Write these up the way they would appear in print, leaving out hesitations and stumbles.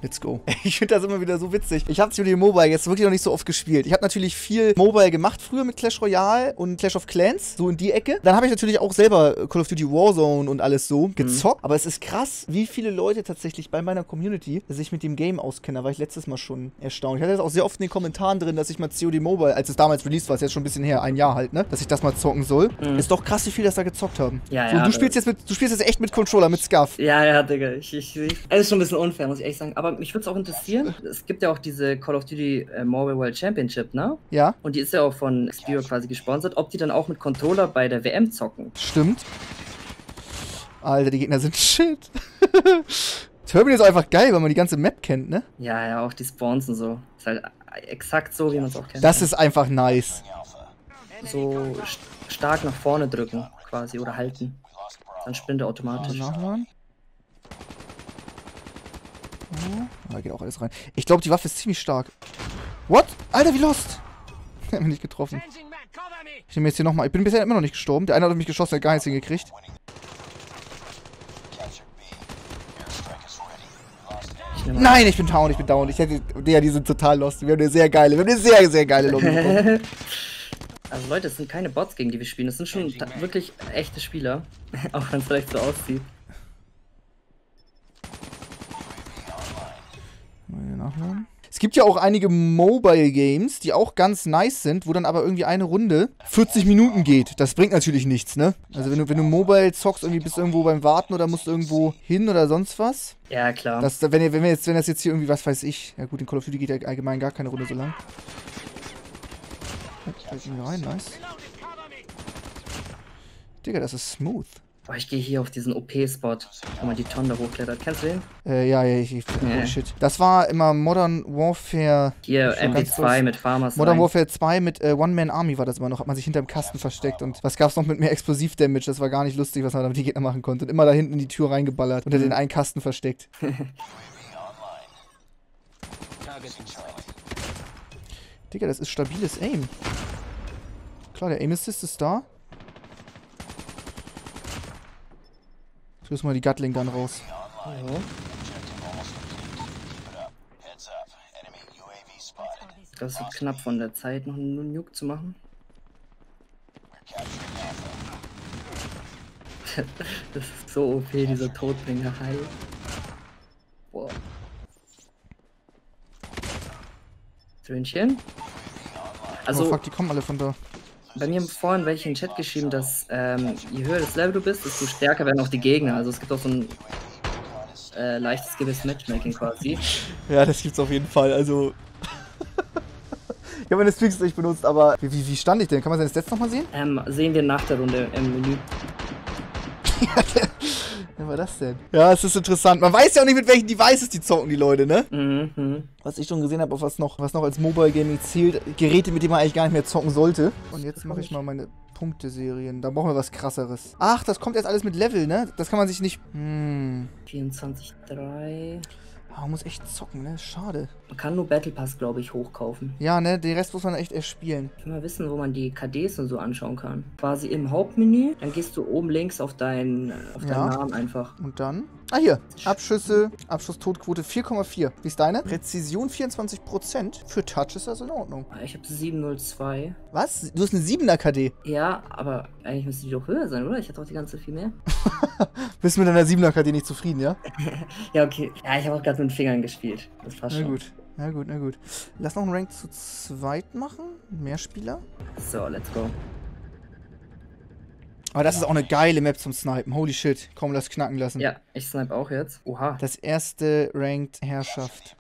Let's go. Ich finde das immer wieder so witzig. Ich habe COD Mobile jetzt wirklich noch nicht so oft gespielt. Ich habe natürlich viel Mobile gemacht früher mit Clash Royale und Clash of Clans, so in die Ecke. Dann habe ich natürlich auch selber Call of Duty Warzone und alles so gezockt. Aber es ist krass, wie viele Leute tatsächlich bei meiner Community sich mit dem Game auskennen. Da war ich letztes Mal schon erstaunt. Ich hatte das auch sehr oft in den Kommentaren drin, dass ich mal COD Mobile, als es damals released war, ist jetzt schon ein bisschen her, ein Jahr halt, ne, dass ich das mal zocken soll. Ist doch krass, wie viele das da gezockt haben. Ja, so, ja. du spielst jetzt echt mit Controller, mit Scuff. Ja, Digga. Es ist schon ein bisschen unfair, muss ich ehrlich sagen. Aber mich würde es auch interessieren. Es gibt ja auch diese Call of Duty Mobile World Championship, ne? Ja. Und die ist ja auch von Xperia quasi gesponsert. Ob die dann auch mit Controller bei der WM zocken? Stimmt. Alter, die Gegner sind shit. Turbine ist einfach geil, weil man die ganze Map kennt, ne? Ja, auch die Spawns und so. Ist halt exakt so, wie man es auch kennt. Das ist einfach nice. So stark nach vorne drücken, quasi, oder halten. Dann sprintet er automatisch. Nachladen. Oh, da geht auch alles rein. Ich glaube, die Waffe ist ziemlich stark. What? Alter, wie lost? Ich hab mich nicht getroffen. Ich nehme jetzt hier nochmal. Ich bin bisher immer noch nicht gestorben. Der eine hat auf mich geschossen, der hat gar nichts hingekriegt. Nein, ich bin down, Ich hätte. Die sind total lost. Wir haben eine sehr geile Lobby bekommen. Also Leute, es sind keine Bots, gegen die wir spielen. Es sind schon wirklich echte Spieler. Auch wenn es vielleicht so aussieht. Mal nachladen. Es gibt ja auch einige Mobile Games, die auch ganz nice sind, wo dann aber irgendwie eine Runde 40 Minuten geht. Das bringt natürlich nichts, ne? Also wenn du Mobile zockst, irgendwie bist du irgendwo beim Warten oder musst irgendwo hin oder sonst was. Ja, klar. Wenn das jetzt hier irgendwie, was weiß ich, ja gut, in Call of Duty geht ja allgemein gar keine Runde so lang. Oh, rein, nice. Digga, das ist smooth. Boah, ich gehe hier auf diesen OP-Spot, wo man die Tonnen da hochklettert. Kennst du den? Ja, oh shit. Das war immer Modern Warfare. Hier, MP2 mit Farmers. Modern Warfare 2 mit One-Man-Army war das immer noch. Hat man sich hinterm Kasten versteckt. Und was gab's noch mit mehr Explosiv-Damage? Das war gar nicht lustig, was man damit die Gegner machen konnte. Und immer da hinten in die Tür reingeballert. Unter den einen Kasten versteckt. Digga, das ist stabiles Aim. Klar, der Aim Assist ist da. Ich rüste mal die Gatling Gun raus. Ja. Das wird knapp von der Zeit, noch einen Nuke zu machen. Das ist so OP, dieser Todbringer Heil. Boah. Tränchen. Also, oh fuck, die kommen alle von da. Bei mir haben vorhin welche in den Chat geschrieben, dass je höher das Level du bist, desto stärker werden auch die Gegner. Also es gibt auch so ein leichtes gewisses Matchmaking quasi. Ja, das gibt's auf jeden Fall. Also ich habe meine Streaks nicht benutzt, aber wie stand ich denn? Kann man seine Stats nochmal sehen? Sehen wir nach der Runde im Menü. Wer war das denn? Ja, es ist interessant. Man weiß ja auch nicht, mit welchen Devices die zocken, die Leute, ne? Mhm. Was ich schon gesehen habe, auf was noch als Mobile Gaming zählt, Geräte, mit denen man eigentlich gar nicht mehr zocken sollte. Und jetzt mache ich mal meine Punkteserien. Da brauchen wir was krasseres. Ach, das kommt jetzt alles mit Level, ne? Das kann man sich nicht... 24,3. Man muss echt zocken, ne? Schade. Man kann nur Battle Pass, glaube ich, hochkaufen. Ja, ne? Den Rest muss man echt erst spielen. Ich will mal wissen, wo man die KDs und so anschauen kann. Quasi im Hauptmenü, dann gehst du oben links auf deinen Namen einfach. Und dann? Ah, hier. Abschüsse, Abschusstotquote 4,4. Wie ist deine? Präzision 24%. Für Touch ist das in Ordnung. Ich habe 702. Was? Du hast eine 7er KD? Ja, aber eigentlich müsste die doch höher sein, oder? Ich hatte auch die ganze viel mehr. Bist du mit deiner 7er KD nicht zufrieden, ja? Ja, okay. Ja, ich habe auch gerade mit den Fingern gespielt. Das passt schon. Na gut. Lass noch einen Rank zu zweit machen. Mehr Spieler. So, let's go. Aber das ist auch eine geile Map zum Snipen. Holy shit. Komm, lass knacken lassen. Ja, ich snipe auch jetzt. Oha. Das erste Ranked Herrschaft.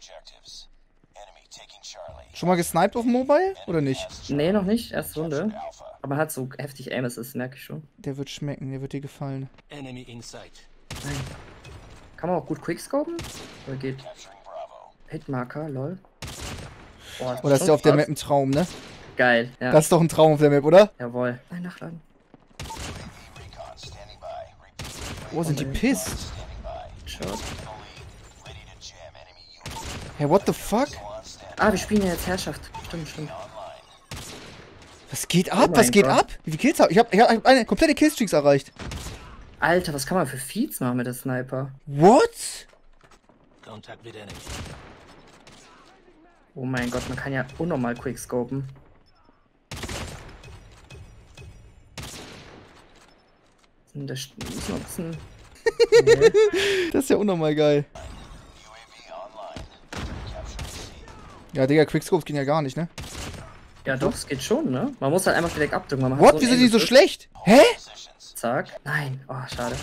Schon mal gesniped auf Mobile? Oder nicht? Nee, noch nicht. Erste Runde. Aber man hat so heftig Aim, das merke ich schon. Der wird schmecken, der wird dir gefallen. Kann man auch gut quickscopen? Oder geht? Hitmarker, lol. Boah, das ist ja auf der Map ein Traum, ne? Geil, ja. Das ist doch ein Traum auf der Map, oder? Jawohl. Nein, nachladen. Oh, sind die pissed? Shot. Hey, what the fuck? Ah, wir spielen ja jetzt Herrschaft. Stimmt. Was geht ab? Was geht ab? Wie viele Kills hab ich? Ich hab eine komplette Killstreaks erreicht. Alter, was kann man für Feeds machen mit der Sniper? What? Oh mein Gott, man kann ja unnormal quickscopen. Das ist noch ein bisschen... Nee. Das ist ja unnormal geil. Ja, Digga, Quickscopes gehen ja gar nicht, ne? Ja doch, es geht schon, ne? Man muss halt einfach direkt abdrücken. Man What? Wieso sind die so schlecht? Hä? Zack. Nein. Oh, schade.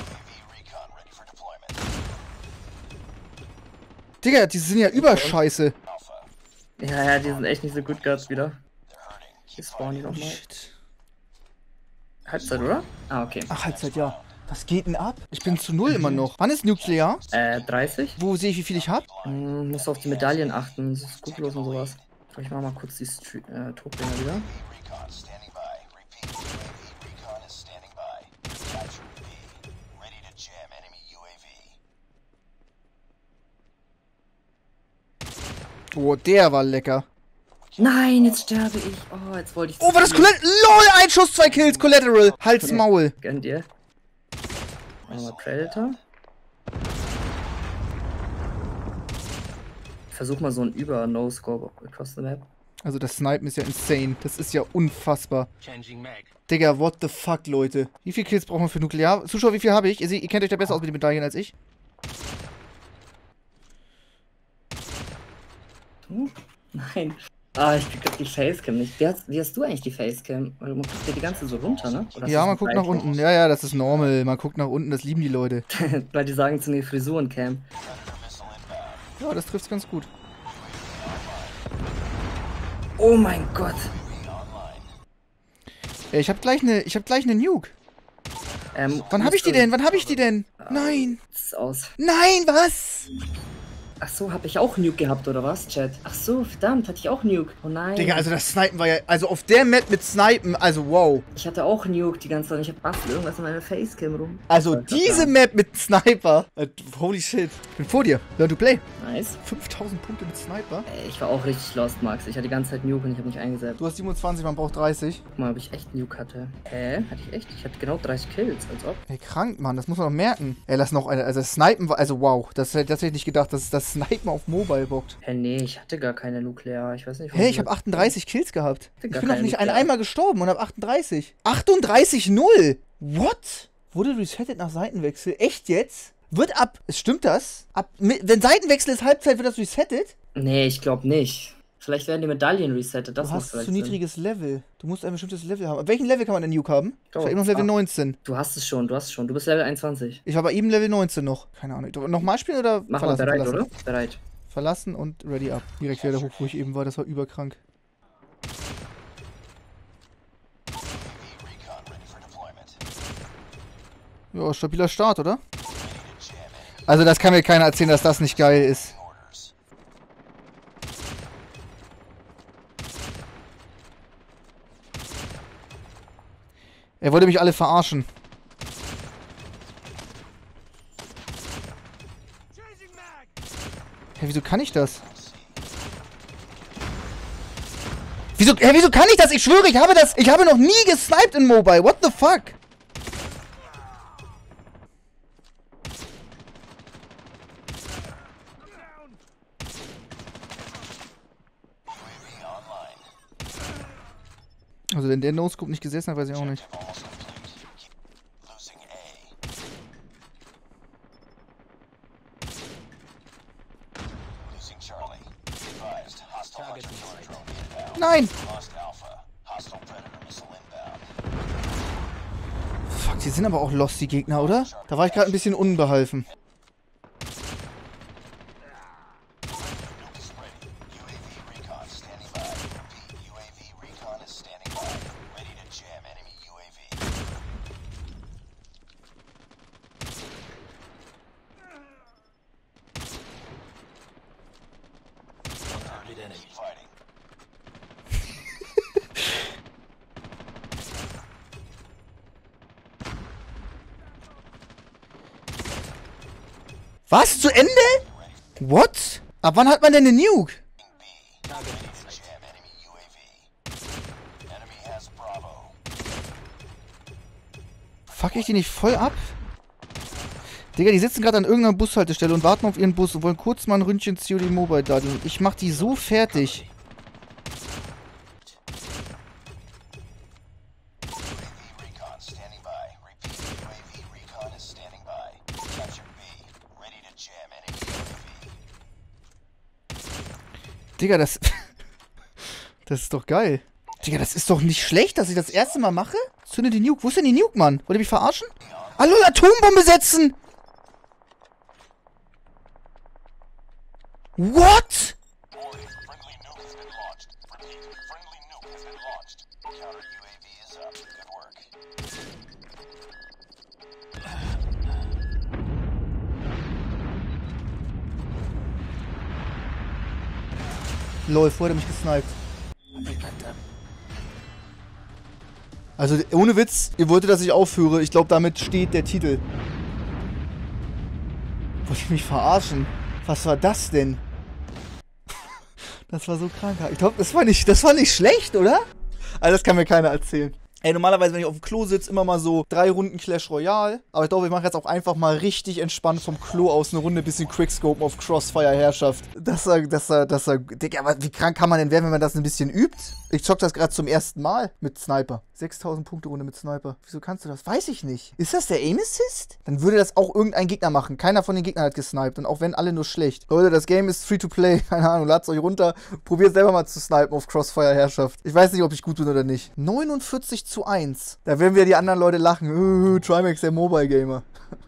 Digga, die sind ja überscheiße. Ja, die sind echt nicht so gut gerade wieder. Hier spawnen die nochmal. Shit. Halbzeit, oder? Ah, okay. Ach, Halbzeit, ja. Was geht denn ab? Ich bin zu 0 immer noch. Wann ist Nuklear? 30. Wo sehe ich, wie viel ich hab? Muss auf die Medaillen achten. Das ist gut los und sowas. Ich mach mal kurz die Topdinger wieder. Oh, der war lecker. Nein, jetzt sterbe ich. Oh, jetzt wollte ich... Oh, war das Collateral? LOL, ein Schuss, 2 Kills, Collateral. Hals, Maul. Gönn dir. Nochmal Predator. Versuch mal so ein Über-No-Scope across the map. Also das Snipen ist ja insane. Das ist ja unfassbar. Digga, what the fuck, Leute. Wie viele Kills brauchen wir für Nuklear? Zuschauer, wie viel habe ich? Ihr kennt euch da besser aus mit den Medaillen als ich. Nein. Ah, ich krieg grad die Facecam nicht. Wie hast du eigentlich die Facecam? Weil man guckt ja die ganze so runter, ne? Oder Ja, man guckt nach unten. Ja, ja, das ist normal. Man guckt nach unten, das lieben die Leute. Weil die sagen zu mir Frisurencam. Ja, das trifft's ganz gut. Oh mein Gott. Ja, ich hab gleich eine Nuke. Wann hab ich die denn? Wann hab ich die denn? Nein. Das ist aus. Nein, was? Ach so, hab ich auch Nuke gehabt, oder was, Chat? Ach so, verdammt, hatte ich auch Nuke. Oh nein. Digga, also das Snipen war ja... Also auf der Map mit Snipen, also wow. Ich hatte auch Nuke die ganze Zeit. Ich hab bastel irgendwas in meiner Facecam rum. Also diese Map mit Sniper. Holy shit. Ich bin vor dir. Learn to play. Nice. 5000 Punkte mit Sniper. Ey, ich war auch richtig lost, Max. Ich hatte die ganze Zeit Nuke und ich hab nicht eingesetzt. Du hast 27, man braucht 30. Guck mal, ob ich echt Nuke hatte. Hä? Hatte ich echt? Ich hatte genau 30 Kills, als ob. Ey, krank, Mann. Das muss man doch merken. Ey, lass noch eine... Also Snipen war... Also wow. Das hätte ich nicht gedacht, dass das Snipen auf Mobile bockt. Hä, nee, ich hatte gar keine Nuklear. Ich weiß nicht, Hey, ich habe 38 Kills gehabt. Ich gar bin noch keine nicht Nuklear. einmal gestorben und habe 38. 38-0. What? Wurde resettet nach Seitenwechsel? Echt jetzt? Wird ab... Stimmt das? Wenn Seitenwechsel ist Halbzeit, wird das resettet? Nee, ich glaube nicht. Vielleicht werden die Medaillen resettet. Das Du muss hast vielleicht zu sein. niedriges Level. Du musst ein bestimmtes Level haben. Ab welchem Level kann man denn Nuke haben? Ich war eben noch Level 19. Du hast es schon, du hast es schon. Du bist Level 21. Ich war bei ihm Level 19 noch. Keine Ahnung. Nochmal spielen oder Mach mal bereit, verlassen? oder? Bereit. Verlassen und ready up. Direkt wieder hoch, wo ich eben war. Das war überkrank. Ja, stabiler Start, oder? Also das kann mir keiner erzählen, dass das nicht geil ist. Er wollte mich alle verarschen. Hä, wieso kann ich das? Wieso kann ich das? Ich schwöre, ich habe noch nie gesniped in Mobile. What the fuck? Also wenn der No-Scope nicht gesessen hat, weiß ich auch nicht. Nein! Fuck, die sind aber auch lost, die Gegner, oder? Da war ich gerade ein bisschen unbeholfen. Was? Zu Ende? What? Ab wann hat man denn eine Nuke? Fuck ich die nicht voll ab? Digga, die sitzen gerade an irgendeiner Bushaltestelle und warten auf ihren Bus und wollen kurz mal ein Ründchen COD Mobile daddeln. Ich mach die so fertig. Digga, das... Das ist doch geil. Digga, das ist doch nicht schlecht, dass ich das erste Mal mache. Zünde die Nuke. Wo ist denn die Nuke, Mann? Wollt ihr mich verarschen? Hallo, Atombombe setzen! What? Lol, vorher hat er mich gesniped. Also, ohne Witz, ihr wolltet, dass ich aufhöre. Ich glaube, damit steht der Titel. Wollt ihr mich verarschen? Was war das denn? Das war so krank. Ich glaube, das war nicht schlecht, oder? Also, das kann mir keiner erzählen. Ey, normalerweise, wenn ich auf dem Klo sitze, immer mal so 3 Runden Clash Royale. Aber ich glaube, wir machen jetzt auch einfach mal richtig entspannt vom Klo aus eine Runde bisschen Quickscopen auf Crossfire Herrschaft. Digga, aber wie krank kann man denn werden, wenn man das ein bisschen übt? Ich zock das gerade zum ersten Mal mit Sniper. 6000 Punkte Runde mit Sniper. Wieso kannst du das? Weiß ich nicht. Ist das der Aim Assist? Dann würde das auch irgendein Gegner machen. Keiner von den Gegnern hat gesniped. Und auch wenn alle nur schlecht. Leute, das Game ist free to play. Keine Ahnung, lad's euch runter. Probiert selber mal zu snipen auf Crossfire Herrschaft. Ich weiß nicht, ob ich gut bin oder nicht. 49:1. Da werden wir die anderen Leute lachen. Trimax, der Mobile Gamer.